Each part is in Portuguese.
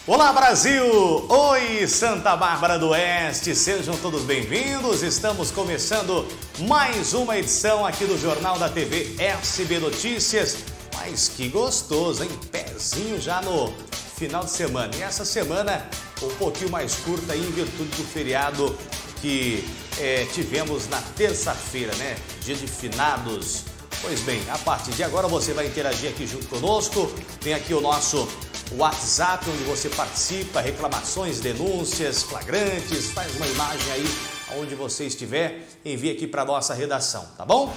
Olá Brasil! Oi Santa Bárbara do Oeste, sejam todos bem-vindos. Estamos começando mais uma edição aqui do Jornal da TV SB Notícias. Mas que gostoso, hein? Pezinho já no final de semana. E essa semana um pouquinho mais curta aí, em virtude do feriado que tivemos na terça-feira, né? Dia de finados. Pois bem, a partir de agora você vai interagir aqui junto conosco. Tem aqui o nosso WhatsApp, onde você participa, reclamações, denúncias, flagrantes, faz uma imagem aí onde você estiver, envie aqui para a nossa redação, tá bom?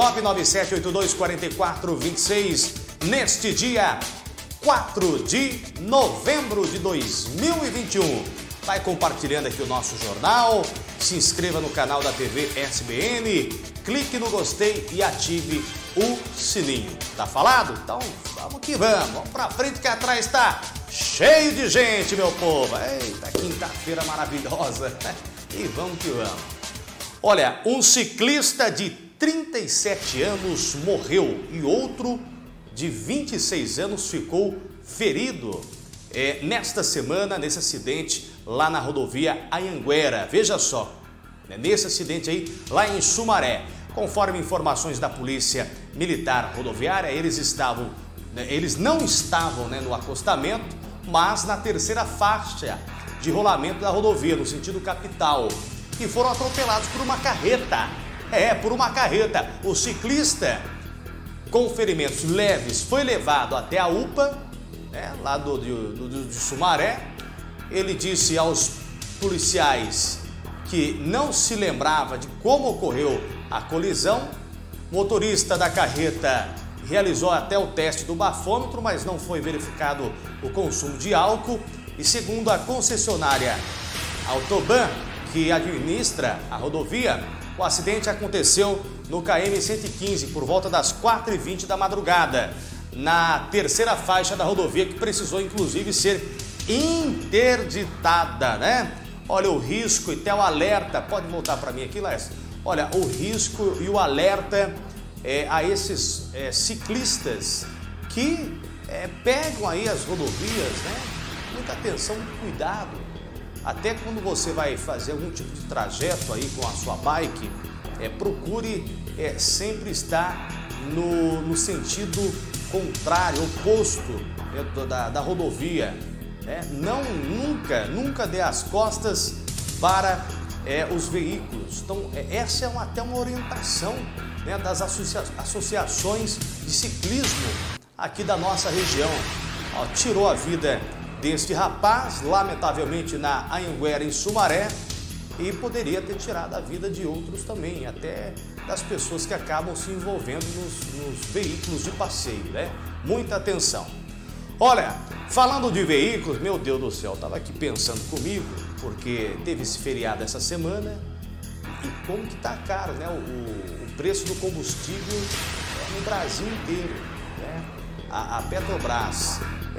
997-8244-26, neste dia 4 de novembro de 2021. Vai compartilhando aqui o nosso jornal, se inscreva no canal da TV SBN, clique no gostei e ative o sininho. Tá falado? Então vamos que vamos, vamos pra frente que atrás tá cheio de gente, meu povo. Eita, quinta-feira maravilhosa. E vamos que vamos. Olha, um ciclista de 37 anos morreu e outro de 26 anos ficou ferido nesta semana, nesse acidente lá na rodovia Anhanguera. Veja só, nesse acidente aí lá em Sumaré. Conforme informações da Polícia Militar Rodoviária, eles não estavam no acostamento, mas na terceira faixa de rolamento da rodovia, no sentido capital, e foram atropelados por uma carreta. Por uma carreta. O ciclista, com ferimentos leves, foi levado até a UPA, lá de Sumaré. Ele disse aos policiais que não se lembrava de como ocorreu a colisão. O motorista da carreta realizou até o teste do bafômetro, mas não foi verificado o consumo de álcool. E segundo a concessionária Autoban, que administra a rodovia, o acidente aconteceu no KM 115 por volta das 4h20 da madrugada, na terceira faixa da rodovia, que precisou inclusive ser interditada, Olha o risco e até o alerta. Pode voltar para mim aqui, Lécio? Olha, o risco e o alerta a esses ciclistas que pegam aí as rodovias, Muita atenção, muito cuidado. Até quando você vai fazer algum tipo de trajeto aí com a sua bike, procure sempre estar no sentido contrário, oposto da rodovia. Nunca dê as costas para os veículos. Então, essa é até uma orientação das associações de ciclismo aqui da nossa região. Tirou a vida deste rapaz, lamentavelmente na Anhanguera, em Sumaré, e poderia ter tirado a vida de outros também, até das pessoas que acabam se envolvendo nos veículos de passeio, Muita atenção. Olha, falando de veículos, meu Deus do céu, estava aqui pensando comigo, porque teve esse feriado essa semana, e como que tá caro, o preço do combustível no Brasil inteiro, A Petrobras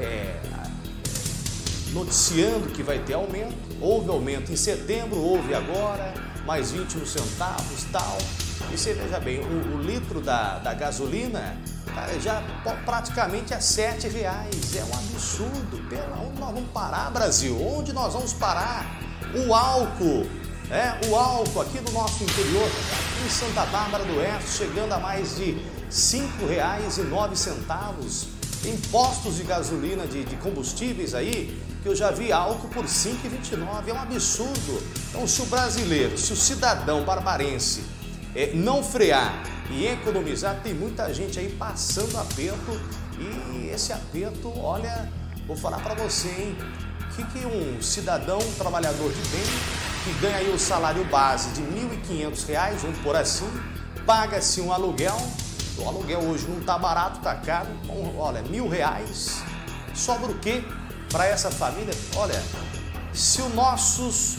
noticiando que vai ter aumento, houve aumento em setembro, houve agora, mais 21 centavos, tal, e você veja bem, o litro da gasolina já praticamente é R$7. É um absurdo. Onde nós vamos parar, Brasil? Onde nós vamos parar? O álcool, o álcool aqui no nosso interior, aqui em Santa Bárbara do Oeste, chegando a mais de R$5,09. Tem postos de gasolina, de combustíveis aí, que eu já vi álcool por R$5,29. É um absurdo. Então, se o brasileiro, se o cidadão barbarense não frear e economizar, tem muita gente aí passando aperto, e esse aperto, olha, vou falar para você, hein? Que um cidadão, um trabalhador de bem, que ganha aí o salário base de R$1.500, vamos por assim, paga-se um aluguel, o aluguel hoje não tá barato, tá caro, olha, R$1.000, sobra o quê para essa família? Olha, se os nossos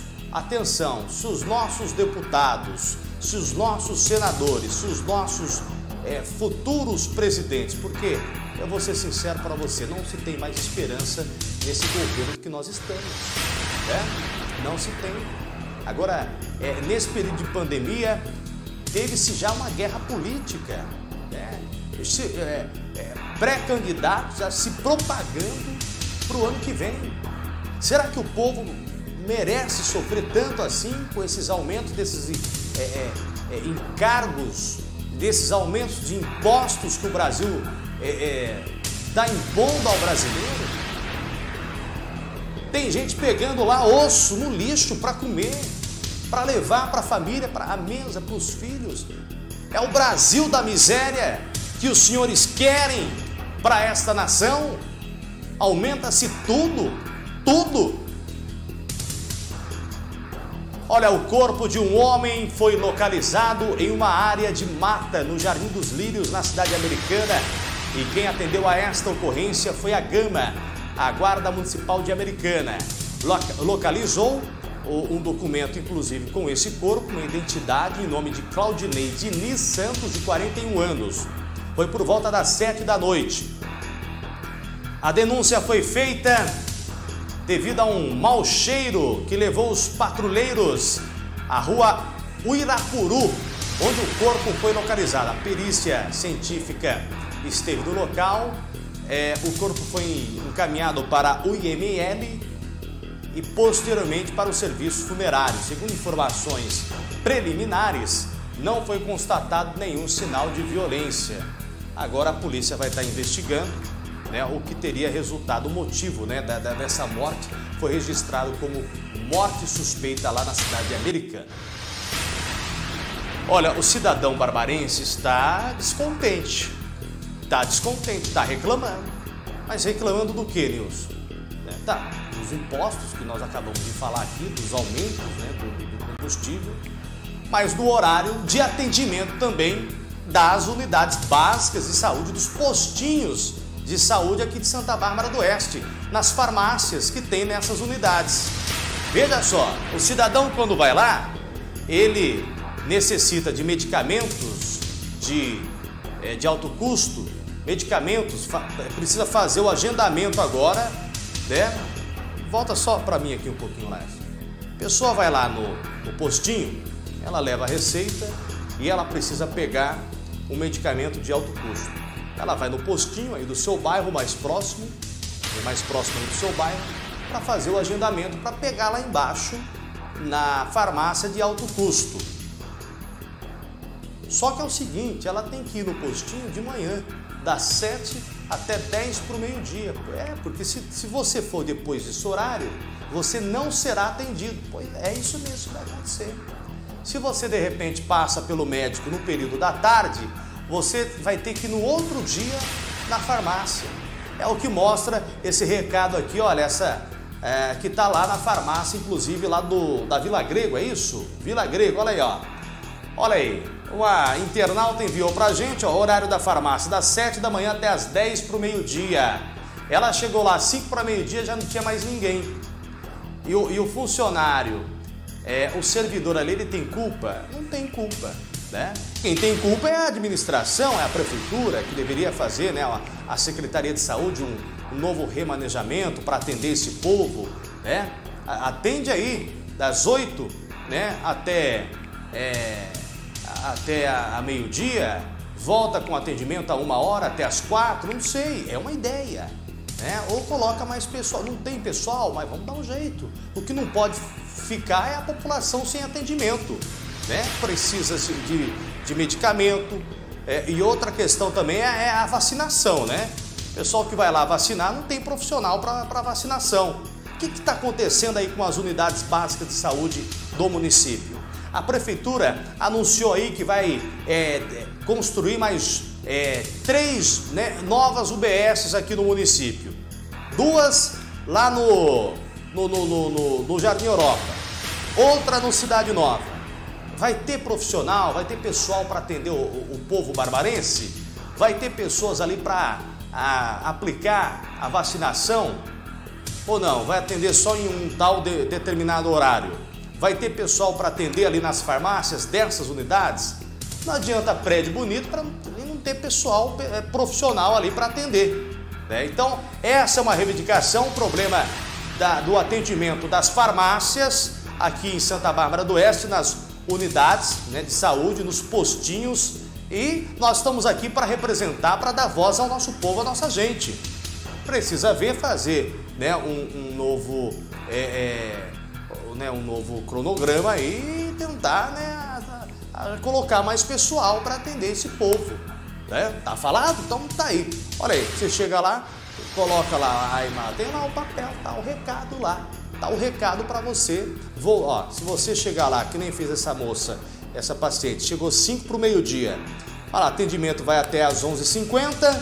deputados, se os nossos senadores, se os nossos futuros presidentes, porque eu vou ser sincero para você, não se tem mais esperança nesse governo que nós estamos, Não se tem. Agora, nesse período de pandemia, teve-se já uma guerra política, pré-candidatos já se propagando para o ano que vem. Será que o povo merece sofrer tanto assim com esses aumentos desses encargos, desses aumentos de impostos que o Brasil está impondo ao brasileiro? Tem gente pegando lá osso no lixo para comer, para levar para a família, para a mesa, para os filhos. É o Brasil da miséria que os senhores querem para esta nação? Aumenta-se tudo, tudo. Olha, o corpo de um homem foi localizado em uma área de mata no Jardim dos Lírios, na cidade americana. E quem atendeu a esta ocorrência foi a Gama, a Guarda Municipal de Americana. Localizou um documento, inclusive, com esse corpo, uma identidade em nome de Claudinei Diniz Santos, de 41 anos. Foi por volta das 7 da noite. A denúncia foi feita devido a um mau cheiro que levou os patrulheiros à rua Uirapuru, onde o corpo foi localizado. A perícia científica esteve no local, o corpo foi encaminhado para o IML e posteriormente para o serviço funerário. Segundo informações preliminares, não foi constatado nenhum sinal de violência. Agora a polícia vai estar investigando, né, o que teria resultado, o motivo, né, dessa morte. Foi registrado como morte suspeita lá na cidade americana. Olha, o cidadão barbarense está descontente. Está reclamando. Mas reclamando do que, Nilson? Dos impostos que nós acabamos de falar aqui, dos aumentos, né, do combustível, mas do horário de atendimento também das unidades básicas de saúde, dos postinhos de saúde aqui de Santa Bárbara do Oeste, nas farmácias que tem nessas unidades. Veja só, o cidadão quando vai lá, ele necessita de medicamentos de alto custo, medicamentos, precisa fazer o agendamento agora, né? Volta só para mim aqui um pouquinho mais. A pessoa vai lá no postinho, ela leva a receita e ela precisa pegar um medicamento de alto custo. Ela vai no postinho aí do seu bairro mais próximo do seu bairro, para fazer o agendamento, para pegar lá embaixo na farmácia de alto custo. Só que é o seguinte, ela tem que ir no postinho de manhã, das 7 até 10 para o meio-dia. Porque se você for depois desse horário, você não será atendido. Pois é isso mesmo que vai acontecer. Se você de repente passa pelo médico no período da tarde, você vai ter que ir no outro dia na farmácia. É o que mostra esse recado aqui, olha, que está lá na farmácia, inclusive lá da Vila Grego, é isso? Vila Grego, olha aí, ó. Olha aí, uma internauta enviou pra gente, ó, horário da farmácia, das 7 da manhã até as 10 para o meio-dia. Ela chegou lá 5 para meio-dia, já não tinha mais ninguém. E o funcionário, o servidor ali, ele tem culpa? Não tem culpa, né? Quem tem culpa é a administração, é a prefeitura, que deveria fazer, né, a Secretaria de Saúde, um novo remanejamento para atender esse povo, né? Atende aí, das 8, né, até a meio-dia, volta com atendimento a 1h até as 4, não sei, é uma ideia, né? Ou coloca mais pessoal, não tem pessoal, mas vamos dar um jeito. O que não pode ficar é a população sem atendimento, né? Precisa de medicamento, e outra questão também é a vacinação, né? O pessoal que vai lá vacinar não tem profissional para vacinação. O que está acontecendo aí com as unidades básicas de saúde do município? A prefeitura anunciou aí que vai construir mais 3, né, novas UBSs aqui no município. 2 lá no Jardim Europa, outra no Cidade Nova. Vai ter profissional, vai ter pessoal para atender o povo barbarense? Vai ter pessoas ali para aplicar a vacinação? Ou não? Vai atender só em um tal determinado horário? Vai ter pessoal para atender ali nas farmácias dessas unidades? Não adianta prédio bonito para não ter pessoal profissional ali para atender, né? Então, essa é uma reivindicação, o problema do atendimento das farmácias aqui em Santa Bárbara do Oeste, nas unidades, né, de saúde, nos postinhos, e nós estamos aqui para representar, para dar voz ao nosso povo, à nossa gente. precisa fazer, né, um novo um novo cronograma aí e tentar, né, colocar mais pessoal para atender esse povo, né? Tá falado? Então tá aí. Olha aí, você chega lá, coloca lá a imagem, tem lá o papel, tá o recado lá, tá o recado para você. Se você chegar lá, que nem fez essa moça, essa paciente, chegou 5 para o meio-dia, olha lá, atendimento vai até às 11h50.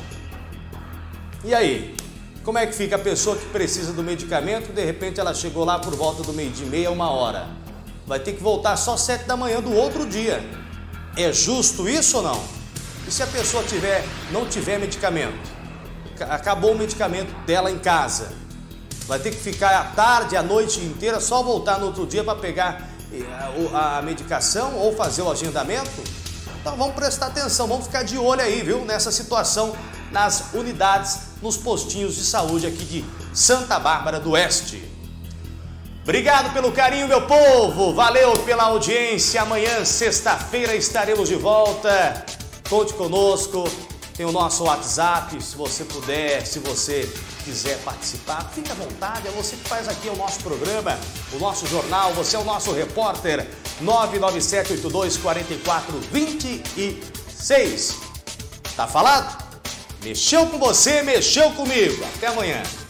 E aí? Como é que fica a pessoa que precisa do medicamento, de repente ela chegou lá por volta do meio-dia e meia, 1h? Vai ter que voltar só 7 da manhã do outro dia. É justo isso ou não? E se a pessoa não tiver medicamento? Acabou o medicamento dela em casa. Vai ter que ficar à tarde, à noite inteira, só voltar no outro dia para pegar a medicação ou fazer o agendamento? Então vamos prestar atenção, vamos ficar de olho aí, viu? Nessa situação nas unidades, nos postinhos de saúde aqui de Santa Bárbara do Oeste. Obrigado pelo carinho, meu povo. Valeu pela audiência. Amanhã, sexta-feira, estaremos de volta. Conte conosco. Tem o nosso WhatsApp. Se você puder, se você quiser participar, fique à vontade. É você que faz aqui o nosso programa, o nosso jornal. Você é o nosso repórter. 997824426. Tá falado? Mexeu com você, mexeu comigo. Até amanhã.